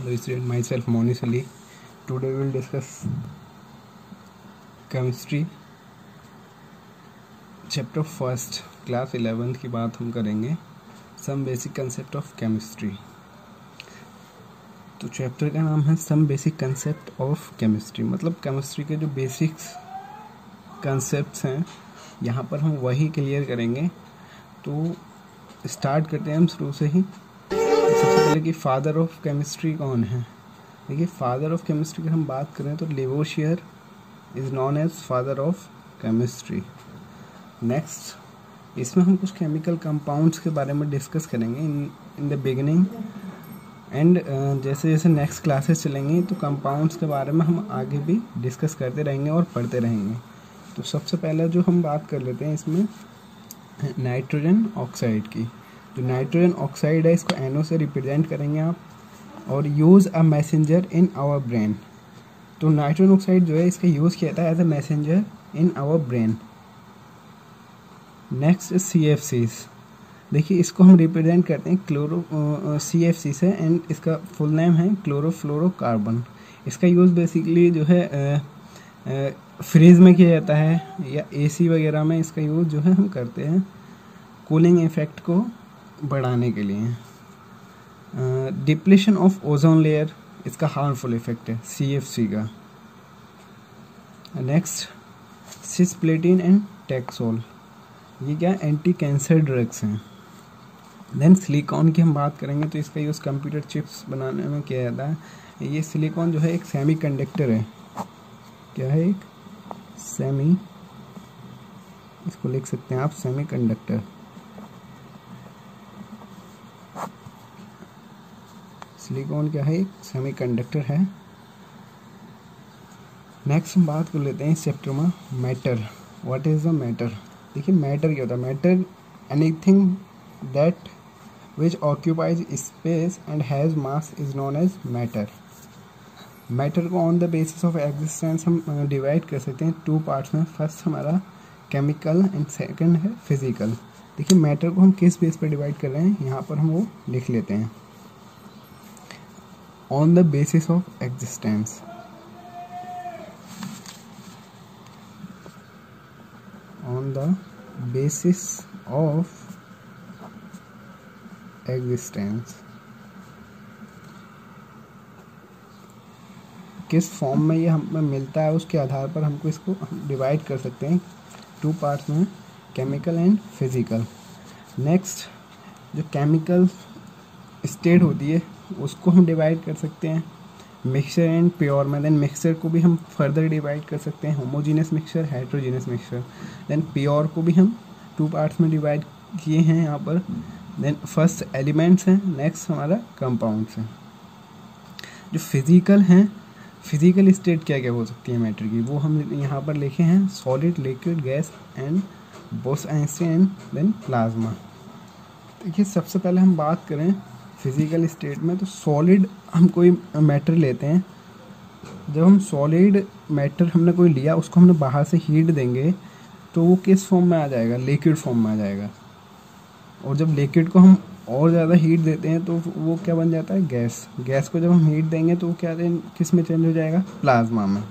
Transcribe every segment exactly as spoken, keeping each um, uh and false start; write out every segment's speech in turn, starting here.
Hello student, myself Monis Ali. Today we will discuss chemistry chapter first, class eleventh की बात हम करेंगे. Some basic concept of chemistry. तो chapter का नाम है some basic concept of chemistry, मतलब केमिस्ट्री के जो बेसिक्स कंसेप्ट्स हैं यहाँ पर हम वही क्लियर करेंगे. तो स्टार्ट करते हैं हम शुरू से ही. सबसे पहले कि फादर ऑफ केमिस्ट्री कौन है. देखिए, फादर ऑफ केमिस्ट्री की हम बात करें तो Lavoisier is known as father of chemistry. Next, इसमें हम कुछ केमिकल कंपाउंड्स के बारे में डिस्कस करेंगे in in the beginning and जैसे जैसे नेक्स्ट क्लासेस चलेंगी तो कंपाउंड्स के बारे में हम आगे भी डिस्कस करते रहेंगे और पढ़ते रहेंगे. तो सबसे पहले जो हम बात कर लेते हैं इसमें नाइट्रोजन ऑक्साइड की. जो नाइट्रोजन ऑक्साइड है इसको एन ओ से रिप्रेजेंट करेंगे आप, और use a messenger in our brain. तो नाइट्रोजन ऑक्साइड जो है इसका यूज़ किया था as a messenger in our brain. Next C F Cs. देखिए, इसको हम रिप्रेजेंट करते हैं क्लोरो सी एफ सी से, एंड इसका फुल नेम है क्लोरोफ्लोरोकार्बन. इसका यूज़ बेसिकली जो है फ्रीज में किया जाता है या एसी वगैरह में इसका यूज़ जो है हम करते हैं कूलिंग इफेक्ट को बढ़ाने के लिए. डिप्लेशन ऑफ ओजोन लेयर इसका हार्मफुल इफेक्ट है सी एफ सी का. नेक्स्ट, सिस्प्लेटिन एंड टैक्सोल, ये क्या एंटी कैंसर ड्रग्स हैं. देन सिलिकॉन की हम बात करेंगे तो इसका यूज़ कंप्यूटर चिप्स बनाने में किया जाता है. ये सिलिकॉन जो है एक सेमी कंडक्टर है. क्या है? एक सेमी, इसको लिख सकते हैं आप सेमी कंडक्टर. सिलिकॉन क्या है? एक सेमी कंडक्टर है. नेक्स्ट हम बात कर लेते हैं इस चैप्टर में matter. What is the matter. देखिए, मैटर क्या होता है. Matter anything that which occupies space and has mass is known as matter. Matter को on the basis of existence हम डिवाइड कर सकते हैं टू पार्ट्स में. फर्स्ट हमारा केमिकल एंड सेकंड है फिजिकल. देखिए, मैटर को हम किस बेस पर डिवाइड कर रहे हैं यहाँ पर हम वो लिख लेते हैं. On the basis of existence. On the basis of existence. किस फॉर्म में ये हमें मिलता है उसके आधार पर हमको इसको डिवाइड कर सकते हैं टू पार्ट्स में, केमिकल एंड फिजिकल. नेक्स्ट, जो केमिकल स्टेट होती है उसको हम डिवाइड कर सकते हैं मिक्सचर एंड प्योर में. देन मिक्सचर को भी हम फर्दर डिवाइड कर सकते हैं homogeneous mixture, heterogeneous mixture. Then pure को भी हम टू पार्ट्स में डिवाइड किए हैं यहाँ पर. देन फर्स्ट एलिमेंट्स हैं, नेक्स्ट हमारा कंपाउंड्स हैं. जो फिजिकल हैं, फिजिकल स्टेट क्या क्या हो सकती है मैटर की, वो हम यहाँ पर लिखे हैं solid, liquid, gas and Bose Einstein and then plasma. देखिए, सबसे पहले हम बात करें फिजिकल स्टेट में तो सॉलिड हम कोई मैटर लेते हैं. जब हम सॉलिड मैटर हमने कोई लिया, उसको हमने बाहर से हीट देंगे तो वो किस फॉर्म में आ जाएगा? लिक्विड फॉर्म में आ जाएगा. और जब लिक्विड को हम और ज़्यादा हीट देते हैं तो वो क्या बन जाता है? गैस. गैस को जब हम हीट देंगे तो वो क्या किस में चेंज हो जाएगा? प्लाज्मा में.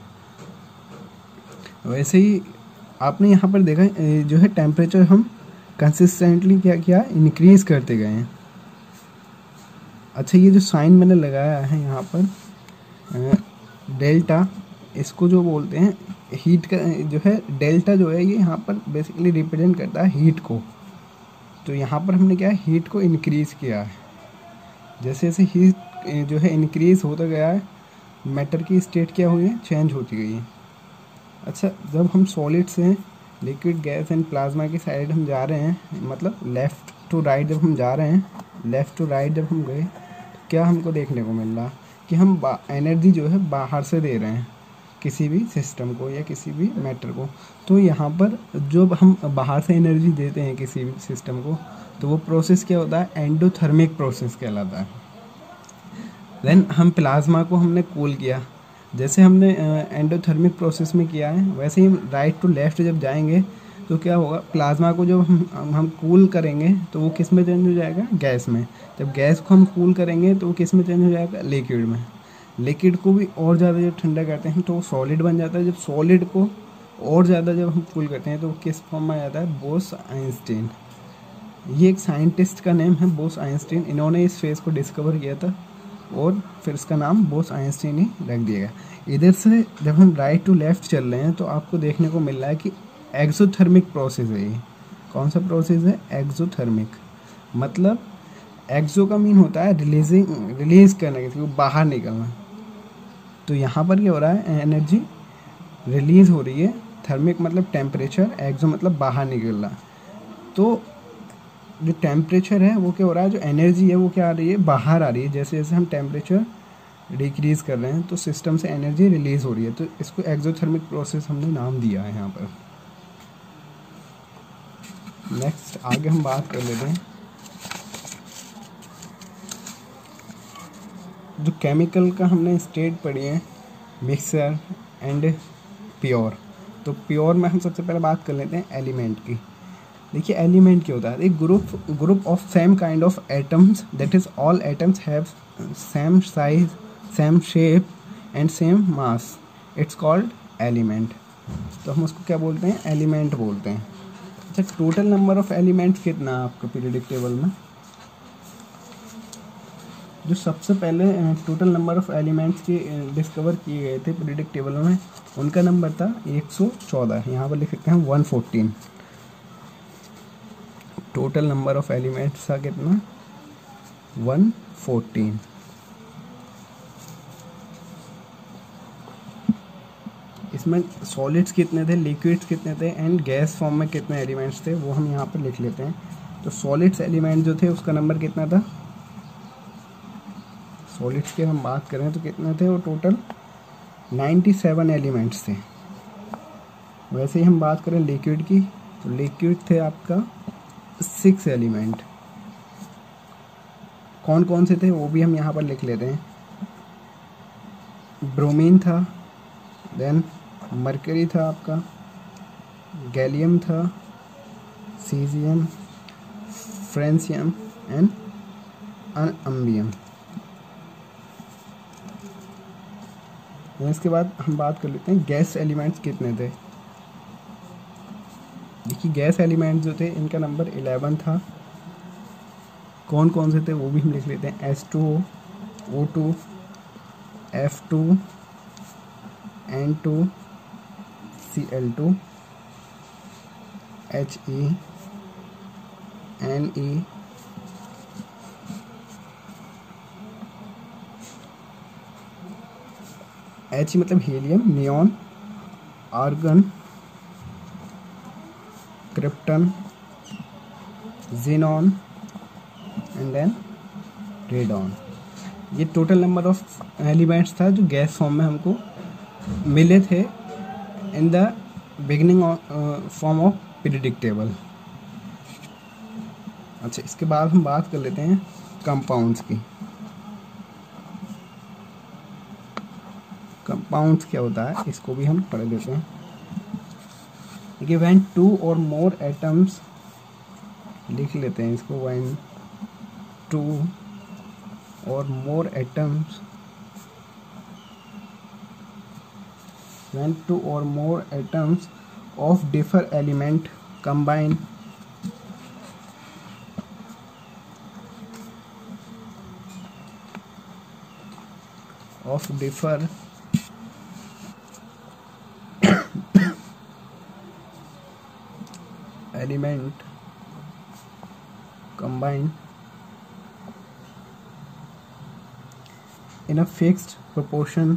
वैसे ही आपने यहाँ पर देखा जो है टेम्परेचर हम कंसिस्टेंटली क्या किया? इंक्रीज करते गए हैं. अच्छा, ये जो साइन मैंने लगाया है यहाँ पर डेल्टा, इसको जो बोलते हैं हीट का जो है डेल्टा जो है ये यहाँ पर बेसिकली रिप्रेजेंट करता है हीट को. तो यहाँ पर हमने क्या है? हीट को इंक्रीज़ किया है. जैसे जैसे हीट जो है इंक्रीज़ होता गया है, मैटर की स्टेट क्या हुई है? चेंज होती गई है. अच्छा, जब हम सॉलिड से लिक्विड, गैस एंड प्लाज्मा की साइड हम जा रहे हैं, मतलब लेफ़्ट टू राइट जब हम जा रहे हैं, लेफ़्ट टू राइट जब हम गए तो क्या हमको देखने को मिल रहा कि हम एनर्जी जो है बाहर से दे रहे हैं किसी भी सिस्टम को या किसी भी मैटर को. तो यहाँ पर जब हम बाहर से एनर्जी देते हैं किसी भी सिस्टम को तो वो प्रोसेस क्या होता है? एंडोथर्मिक प्रोसेस कहलाता है. देन हम प्लाज्मा को हमने कूल किया. जैसे हमने एंडोथर्मिक प्रोसेस में किया है वैसे ही हम राइट टू लेफ़्ट जब जाएंगे तो क्या होगा, प्लाज्मा को जब हम हम कूल करेंगे तो वो किस में चेंज हो जाएगा, गैस में। जब गैस को हम कूल करेंगे तो वो किस में चेंज हो जाएगा, लिक्विड में। लिक्विड को भी और ज़्यादा जब ठंडा करते हैं तो वो सॉलिड बन जाता है। जब सॉलिड को और ज़्यादा जब हम कूल करते हैं तो वो किस फॉर्म में आ जाता है, बोस आइंस्टीन। ये एक साइंटिस्ट का नेम है, बोस आइंस्टीन। इन्होंने इस फेज को डिस्कवर किया था और फिर इसका नाम बोस आइंस्टीन ही रख दिया गया। इधर से जब हम राइट टू लेफ्ट चल रहे हैं तो आपको देखने को मिल रहा है कि एक्सोथर्मिक प्रोसेस है ये। कौन सा प्रोसेस है, एक्सोथर्मिक। मतलब एक्सो का मीन होता है रिलीजिंग, रिलीज करने के, बाहर निकलना। तो यहाँ पर क्या हो रहा है, एनर्जी रिलीज हो रही है। थर्मिक मतलब टेम्परेचर, एक्सो मतलब बाहर निकलना। तो जो टेम्परेचर है वो क्या हो रहा है, जो एनर्जी है वो क्या आ रही है, बाहर आ रही है। जैसे जैसे हम टेम्परेचर डिक्रीज कर रहे हैं तो सिस्टम से एनर्जी रिलीज हो रही है। तो इसको एक्सोथर्मिक प्रोसेस हमने नाम दिया है यहाँ पर। नेक्स्ट आगे हम बात कर लेते हैं जो केमिकल का हमने स्टेट पढ़ी है, मिक्सर एंड प्योर। तो प्योर में हम सबसे पहले बात कर लेते हैं एलिमेंट की। देखिए एलिमेंट क्या होता है, एक group group of same kind of atoms, that is all atoms have same size, same shape and same mass, it's called element. तो हम उसको क्या बोलते हैं, एलिमेंट बोलते हैं। अच्छा, टोटल नंबर ऑफ एलिमेंट्स कितना है आपका पीरियोडिक टेबल में? जो सबसे पहले टोटल नंबर ऑफ एलिमेंट्स की डिस्कवर किए गए थे पीरियोडिक टेबल में, उनका नंबर था एक सौ चौदह। यहाँ पर लिख सकते हैं एक सौ चौदह। टोटल नंबर ऑफ एलिमेंट्स था कितना, एक सौ चौदह। इसमें सॉलिड्स कितने थे, लिक्विड्स कितने थे एंड गैस फॉर्म में कितने एलिमेंट्स थे वो हम यहाँ पर लिख लेते हैं। तो सॉलिड्स एलिमेंट जो थे उसका नंबर कितना था, सॉलिड्स की हम बात करें तो कितने थे वो, टोटल सत्तानवे एलिमेंट्स थे। वैसे ही हम बात करें लिक्विड की तो लिक्विड थे आपका सिक्स एलिमेंट। कौन कौन से थे वो भी हम यहाँ पर लिख लेते हैं। ब्रोमीन था, देन मरकरी था आपका, गैलियम था, सीजियम, फ्रेंसियम एंड अम्बियम। इसके बाद हम बात कर लेते हैं गैस एलिमेंट्स कितने थे। देखिए गैस एलिमेंट्स जो थे इनका नंबर इलेवन था। कौन कौन से थे वो भी हम लिख लेते हैं। H two O, O two, F two, N two, C L two, H E, N E, H मतलब helium, neon, argon, krypton, xenon and then radon. ये टोटल नंबर ऑफ एलिमेंट्स था जो गैस फॉर्म में हमको मिले थे in the beginning form of periodic table. अच्छा, इसके बाद हम बात कर लेते हैं कंपाउंड्स की। कंपाउंड्स क्या होता है इसको भी हम पढ़ लेते हैं। देखिए when two or more atoms, लिख लेते हैं इसको, when two or more atoms, when two or more atoms of differ element combine of differ element combine in a fixed proportion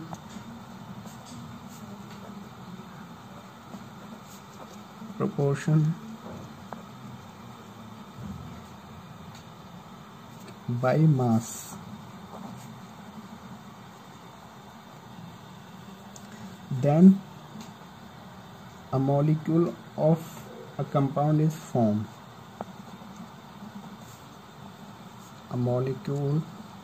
proportion by mass, then a molecule of a compound is formed. A molecule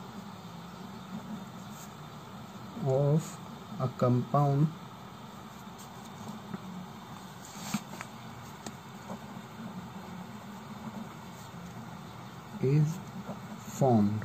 of a compound is formed.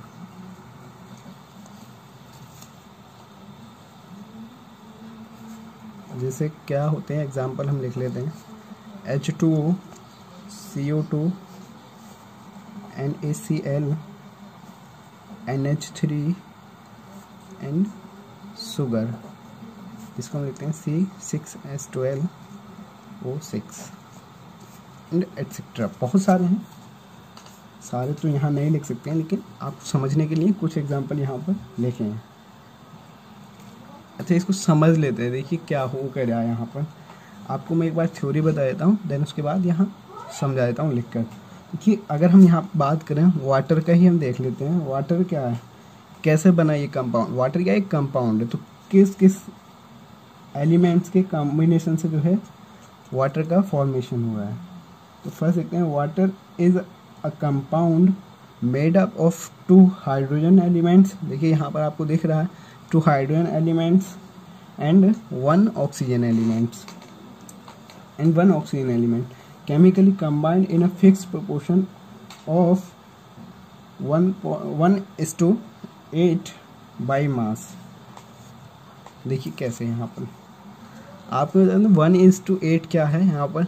जैसे क्या होते हैं, example हम लिख लेते हैं, H two O, C O two, N A C L, N H three and sugar, जिसको हम लिखते हैं C six H twelve O six and etcetera. बहुत सारे हैं, सारे तो यहाँ नहीं लिख सकते हैं, लेकिन आप समझने के लिए कुछ एग्जाम्पल यहाँ पर लिखे हैं। अच्छा, इसको समझ लेते हैं। देखिए क्या हो क्या रहा है यहाँ पर। आपको मैं एक बार थ्योरी बता देता हूँ, देन उसके बाद यहाँ समझा देता हूँ लिख कर। देखिए अगर हम यहाँ बात करें वाटर का ही हम देख लेते हैं। वाटर क्या है, कैसे बना ये कंपाउंड। वाटर क्या एक कंपाउंड है, तो किस किस एलिमेंट्स के कॉम्बिनेशन से जो है वाटर का फॉर्मेशन हुआ है। तो फर्स्ट देखते हैं, water is a compound made up of two hydrogen elements. देखिए यहाँ पर आपको दिख रहा है two hydrogen elements and one oxygen elements and one oxygen element chemically combined in a fixed proportion of one one is to eight by mass। देखिए कैसे यहाँ पर आपको बता दें वन इज टू एट क्या है। यहाँ पर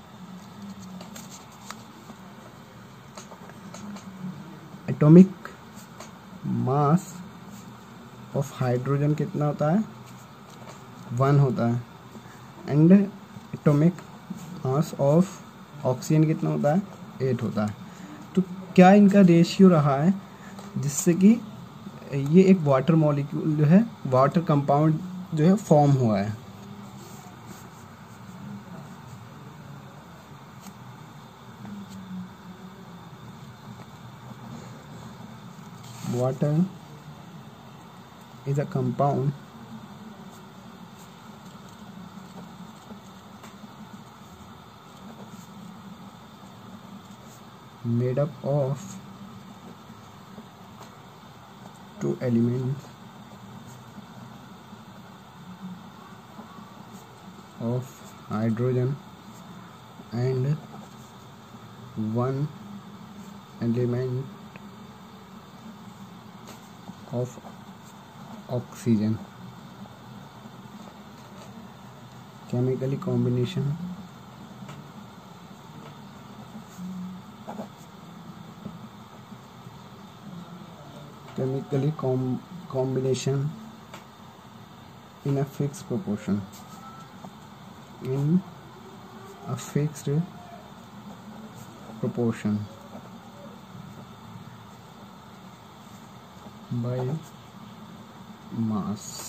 एटॉमिक मास ऑफ हाइड्रोजन कितना होता है, वन होता है, and atomic mass of oxygen कितना होता है, एट होता है। तो क्या इनका रेशियो रहा है जिससे कि ये एक वाटर मॉलिक्यूल जो है, वाटर कंपाउंड जो है फॉर्म हुआ है। Water is a compound made up of two elements of hydrogen and one element of oxygen. Chemically combination chemically com combination in a fixed proportion in a fixed proportion by mass।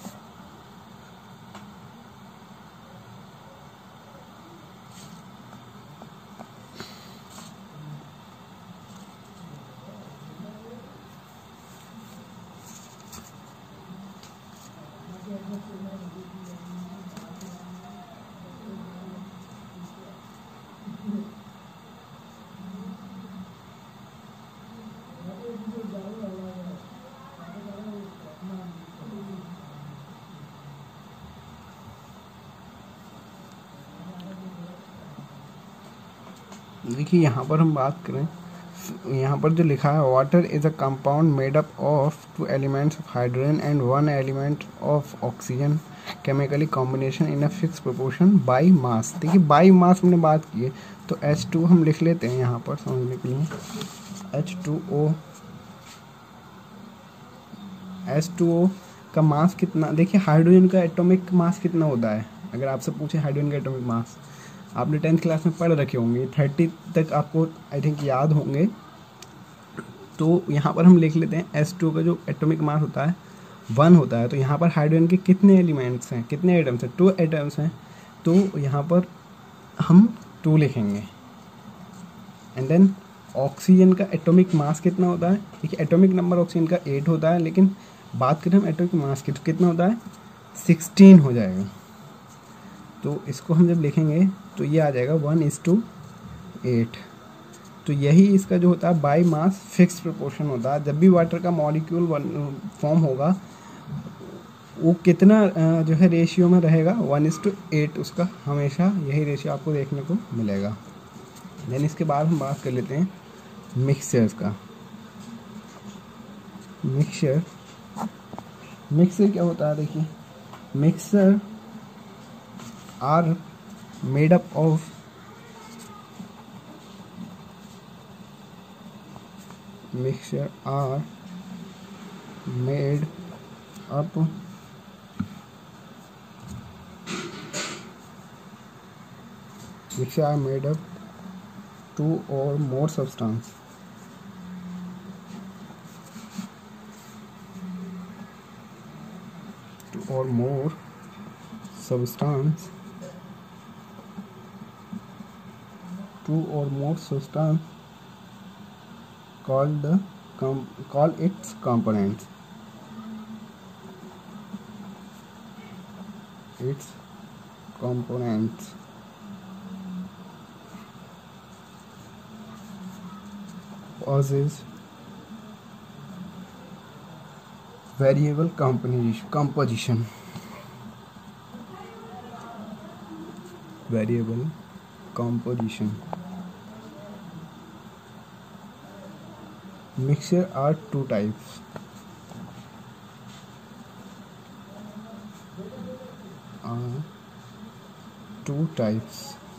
देखिए यहाँ पर हम बात करें, यहाँ पर जो लिखा है water is a compound made up of two elements of hydrogen and one element of oxygen chemically combination in a fix proportion by mass. देखिए बाय मास हमने बात की है, तो एच टू हम लिख लेते हैं यहाँ पर समझने के लिए। H two O H two O का मास कितना, देखिए हाइड्रोजन का एटॉमिक मास कितना होता है। अगर आपसे पूछे हाइड्रोजन का एटॉमिक मास, आपने टेंथ क्लास में पढ़ रखे होंगे, थर्टी तक आपको आई थिंक याद होंगे। तो यहाँ पर हम लिख लेते हैं एच टू का जो एटॉमिक मास होता है वन होता है। तो यहाँ पर हाइड्रोजन के कितने एलिमेंट्स हैं, कितने एटम्स हैं, टू एटम्स हैं, तो यहाँ पर हम टू लिखेंगे। एंड देन ऑक्सीजन का एटॉमिक मास कितना होता है, देखिए एटॉमिक नंबर ऑक्सीजन का एट होता है, लेकिन बात करें हम एटॉमिक मास की तो कितना होता है, सिक्सटीन हो जाएगा। तो इसको हम जब लिखेंगे तो ये आ जाएगा वन इज टू एट। तो यही इसका जो होता है बाय मास फिक्स प्रोपोर्शन होता है। जब भी वाटर का मॉलिक्यूल फॉर्म होगा वो कितना जो है रेशियो में रहेगा, वन इज टू एट, उसका हमेशा यही रेशियो आपको देखने को मिलेगा। देन इसके बाद हम बात कर लेते हैं मिक्सचर का। मिक्सचर मिक्सचर क्या होता है, देखिए mixture are made up of mixture are made up mixture are made up two or more substance two or more substance two or more substance called the com call its components its components causes variable composition composition variable composition. Mixture are two types. are two types.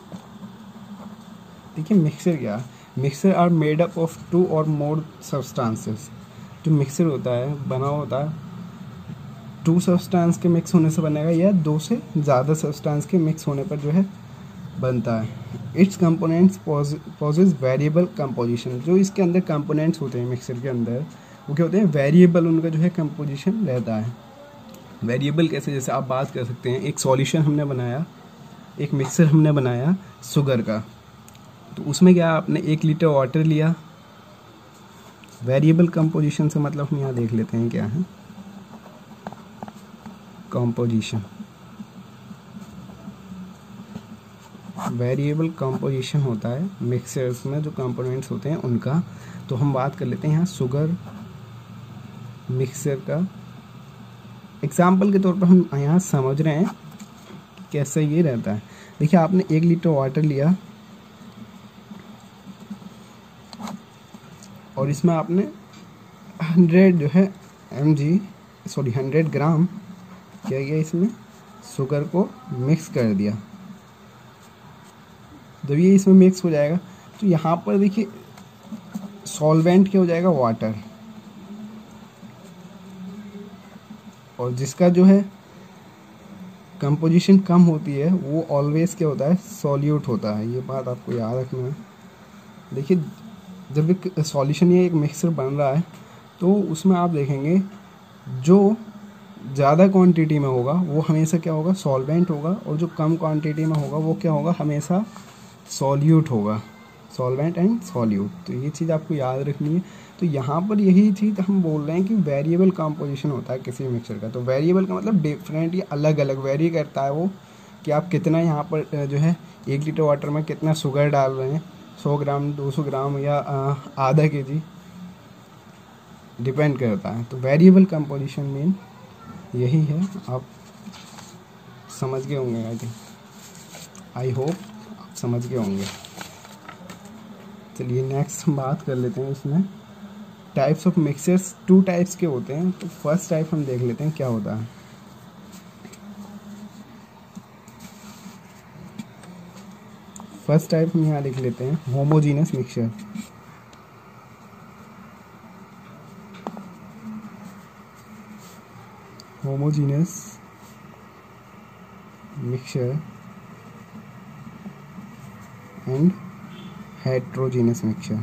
देखिए mixture क्या है, mixture are made up of two or more substances. जो mixture होता है बना होता है to substance के मिक्स होने से बनेगा या दो से ज़्यादा सब्सटेंस के मिक्स होने पर जो है बनता है। Its components possess variable composition. जो इसके अंदर कंपोनेंट्स होते हैं मिक्सचर के अंदर वो क्या होते हैं, वेरिएबल, उनका जो है कंपोजिशन रहता है। वेरिएबल कैसे, जैसे आप बात कर सकते हैं एक सॉल्यूशन हमने बनाया, एक मिक्सचर हमने बनाया शुगर का, तो उसमें क्या आपने एक लीटर वाटर लिया। वेरिएबल कंपोजिशन से मतलब हम यहाँ देख लेते हैं क्या है कंपोजिशन। वेरिएबल कंपोजिशन होता है मिक्सचर्स में जो कंपोनेंट्स होते हैं उनका। तो हम बात कर लेते हैं यहाँ शुगर मिक्सचर का। एग्जाम्पल के तौर पर हम यहाँ समझ रहे हैं कि कैसे ये रहता है। देखिए आपने एक लीटर वाटर लिया और इसमें आपने हंड्रेड जो है M G sorry hundred gram क्या किया, इसमें शुगर को मिक्स कर दिया। जब ये इसमें मिक्स हो जाएगा तो यहाँ पर देखिए सॉल्वेंट क्या हो जाएगा, वाटर, और जिसका जो है कंपोजिशन कम होती है वो ऑलवेज क्या होता है, सॉल्यूट होता है। ये बात आपको याद रखना है। देखिए जब एक सॉल्यूशन या एक मिक्सचर बन रहा है तो उसमें आप देखेंगे जो ज़्यादा क्वांटिटी में होगा वो हमेशा क्या होगा, सॉल्वेंट होगा, और जो कम क्वांटिटी में होगा वो क्या होगा, हमेशा सॉल्यूट होगा, सॉल्वेंट एंड सॉल्यूट। तो ये चीज़ आपको याद रखनी है। तो यहाँ पर यही चीज़ हम बोल रहे हैं कि वेरिएबल कंपोजिशन होता है किसी मिक्सचर का। तो वेरिएबल का मतलब डिफरेंट या अलग अलग वेरी करता है वो कि आप कितना यहाँ पर जो है एक लीटर वाटर में कितना शुगर डाल रहे हैं, सौ ग्राम दो सौ ग्राम या आधा के जी, डिपेंड करता है। तो वेरिएबल कंपोजिशन मीन यही है। आप समझ गए होंगे, आई थिंक, आई होप आप समझ गए होंगे। चलिए नेक्स्ट हम बात कर लेते हैं इसमें types of mixtures. Two types के होते हैं। तो फर्स्ट टाइप हम देख लेते हैं क्या होता है। फर्स्ट टाइप हम यहाँ लिख लेते हैं homogeneous mixture. Homogeneous mixture and heterogeneous mixture.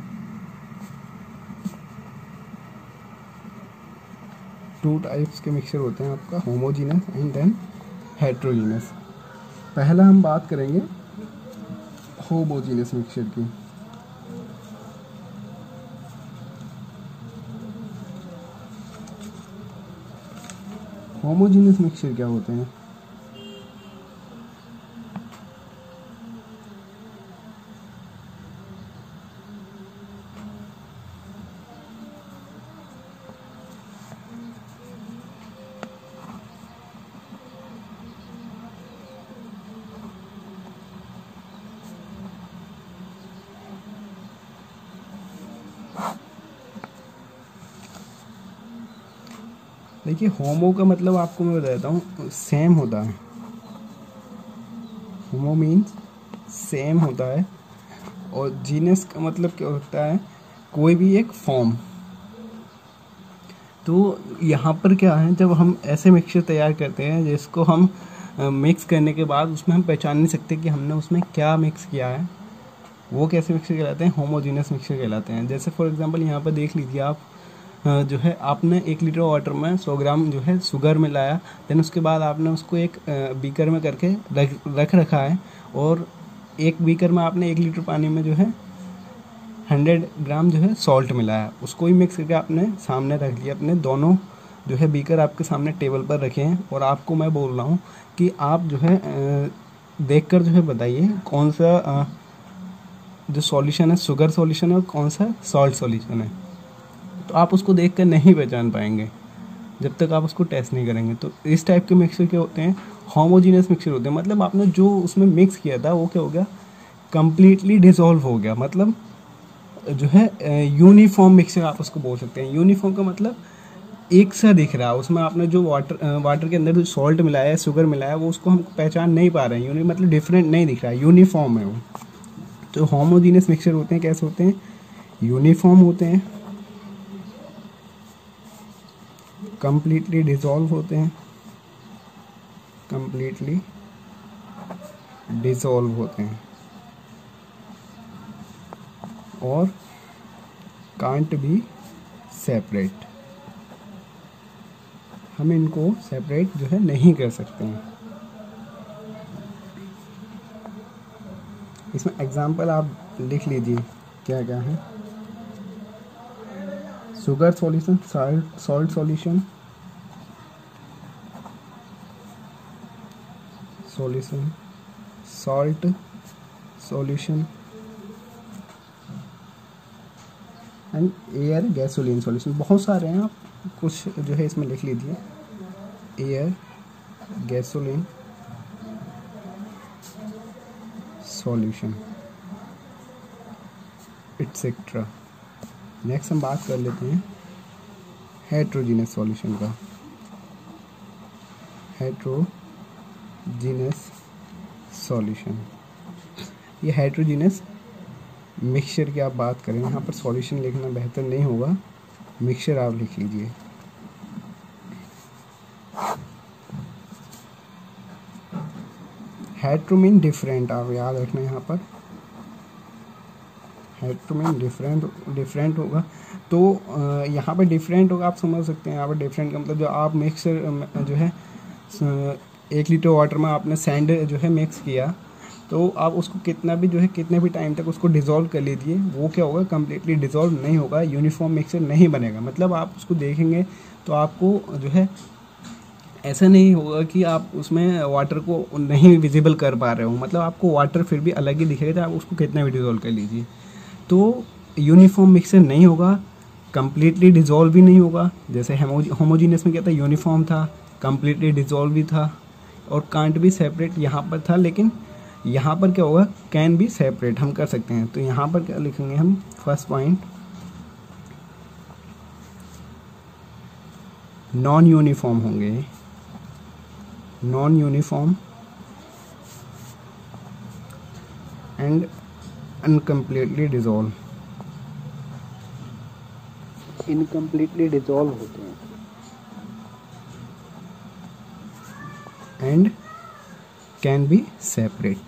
Two types के मिक्सचर होते हैं आपका, होमोजीनियस एंड देन हेट्रोजीनियस। पहला हम बात करेंगे होमोजीनियस मिक्सचर की। होमोजीनियस मिक्सचर क्या होते हैं, देखिए होमो का मतलब आपको मैं बता देता हूँ, सेम होता है। होमो मीन्स सेम होता है, और जीनस का मतलब क्या होता है, कोई भी एक फॉर्म। तो यहाँ पर क्या है, जब हम ऐसे मिक्सचर तैयार करते हैं जिसको हम मिक्स करने के बाद उसमें हम पहचान नहीं सकते कि हमने उसमें क्या मिक्स किया है, वो कैसे मिक्सचर कहलाते हैं, होमोजीनियस मिक्सचर कहलाते हैं। जैसे फॉर एग्जांपल यहाँ पर देख लीजिए आप, जो है आपने एक लीटर वाटर में सौ ग्राम जो है शुगर मिलाया, देन उसके बाद आपने उसको एक बीकर में करके रख रख रखा है, और एक बीकर में आपने एक लीटर पानी में जो है हंड्रेड ग्राम जो है सॉल्ट मिलाया, उसको ही मिक्स करके आपने सामने रख लिया। अपने दोनों जो है बीकर आपके सामने टेबल पर रखे हैं, और आपको मैं बोल रहा हूँ कि आप जो है देखकर जो है बताइए कौन सा जो सॉल्यूशन है शुगर सॉल्यूशन है और कौन सा सॉल्ट सॉल्यूशन है। तो आप उसको देखकर नहीं पहचान पाएंगे जब तक आप उसको टेस्ट नहीं करेंगे। तो इस टाइप के मिक्सचर क्या होते हैं, होमोजीनियस मिक्सचर होते हैं। मतलब आपने जो उसमें मिक्स किया था वो क्या हो गया, कम्प्लीटली डिसॉल्व हो गया। मतलब जो है यूनिफॉर्म मिक्सचर आप उसको बोल सकते हैं। यूनिफॉर्म का मतलब एक सा दिख रहा है, उसमें आपने जो वाटर वाटर के अंदर जो सॉल्ट मिलाया है, शुगर मिलाया है, वो उसको हम पहचान नहीं पा रहे हैं। यूनि मतलब डिफरेंट नहीं दिख रहा है, यूनिफॉर्म है वो। तो होमोजीनियस मिक्सचर होते हैं कैसे होते हैं, यूनिफॉर्म होते हैं, कंप्लीटली डिसॉल्व होते हैं, कंप्लीटली डिसॉल्व होते हैं, और कांट बी सेपरेट। हम इनको सेपरेट जो है नहीं कर सकते हैं। इसमें एग्जाम्पल आप लिख लीजिए क्या क्या है, sugar solution, salt salt solution, solution salt solution and air gasoline solution. बहुत सारे हैं, आप कुछ जो है इसमें लिख लीजिए, air gasoline solution etcetera. Next हम बात कर लेते हैं हेट्रोजीनियस सॉल्यूशन का। हेट्रोजीनियस सॉल्यूशन, ये हेट्रोजीनियस मिक्सचर की आप बात करें, यहाँ पर सॉल्यूशन लिखना बेहतर नहीं होगा, मिक्सचर आप लिख लीजिए। हेट्रो मीन डिफरेंट, आप याद रखना यहाँ पर हेट्रो मीन डिफरेंट डिफरेंट होगा। तो यहाँ पर डिफरेंट होगा, आप समझ सकते हैं। यहाँ पर डिफरेंट का मतलब जो आप मिक्सर जो है एक लीटर वाटर में आपने सैंड जो है मिक्स किया, तो आप उसको कितना भी जो है कितने भी टाइम तक उसको डिज़ोल्व कर लीजिए, वो क्या होगा, कम्प्लीटली डिज़ोल्व नहीं होगा, यूनिफॉर्म मिक्सचर नहीं बनेगा। मतलब आप उसको देखेंगे तो आपको जो है ऐसा नहीं होगा कि आप उसमें वाटर को नहीं विजिबल कर पा रहे हो, मतलब आपको वाटर फिर भी अलग ही दिखेगा, आप उसको कितना भी डिज़ोल्व कर लीजिए। तो यूनिफॉर्म मिक्सचर नहीं होगा, कम्प्लीटली डिज़ोल्व भी नहीं होगा। जैसे होमोजीनियस में क्या था, यूनिफॉर्म था, कम्प्लीटली डिज़ोल्व भी था, और कांट भी सेपरेट यहाँ पर था, लेकिन यहाँ पर क्या होगा, कैन बी सेपरेट हम कर सकते हैं। तो यहाँ पर क्या लिखेंगे हम, फर्स्ट पॉइंट नॉन यूनिफॉर्म होंगे, non uniform and uncompletely dissolve, incompletely dissolve होते हैं, एंड कैन बी सेपरेट।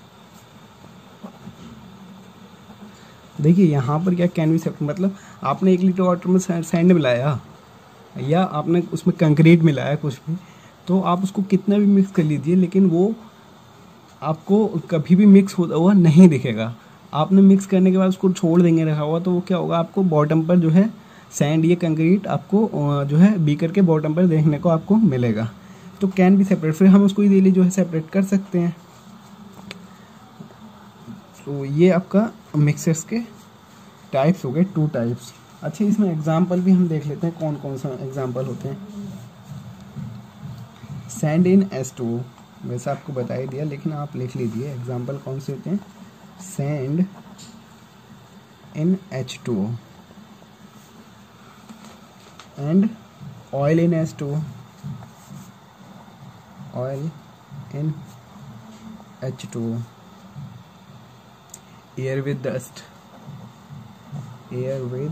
देखिए यहाँ पर क्या कैन बी सेपरेट, मतलब आपने एक लीटर वाटर में सैंड मिलाया या आपने उसमें कंक्रीट मिलाया कुछ भी, तो आप उसको कितना भी मिक्स कर लीजिए, लेकिन वो आपको कभी भी मिक्स होता हुआ नहीं दिखेगा। आपने मिक्स करने के बाद उसको छोड़ देंगे रखा हुआ, तो वो क्या होगा, आपको बॉटम पर जो है सैंड या कंक्रीट आपको जो है बीकर के बॉटम पर देखने को आपको मिलेगा। तो कैन बी सेपरेट, फिर हम उसको इजीली जो है सेपरेट कर सकते हैं। तो ये आपका मिक्सर्स के टाइप्स हो गए, टू टाइप्स। अच्छा, इसमें एग्जांपल भी हम देख लेते हैं, कौन कौन सा एग्जांपल होते हैं। Sand in S two O, वैसे आपको बता ही दिया, लेकिन आप लिख लीजिए एग्जांपल कौन से होते हैं। Sand in H two O and oil in H two O, oil in H two O, air with dust, air with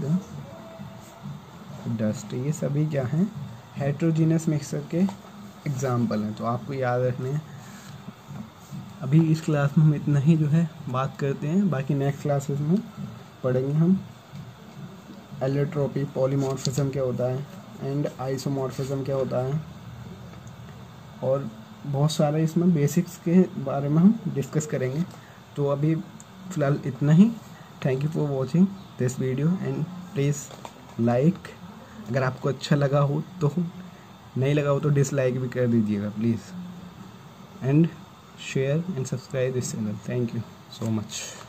dust, ये सभी क्या हैं, हेट्रोजीनियस मिक्सचर के एग्जाम्पल हैं। तो आपको याद रखने हैं। अभी इस क्लास में हम इतना ही जो है बात करते हैं, बाकी नेक्स्ट क्लासेस में पढ़ेंगे हम एलोट्रोपी, पॉलीमॉर्फिज्म क्या होता है, एंड आइसोमॉर्फिज्म क्या होता है, और बहुत सारे इसमें बेसिक्स के बारे में हम डिस्कस करेंगे। तो अभी फ़िलहाल इतना ही। Thank you for watching this video and please like, अगर आपको अच्छा लगा हो तो, नहीं लगा हो तो डिसलाइक भी कर दीजिएगा please, and share and subscribe this channel. Thank you so much.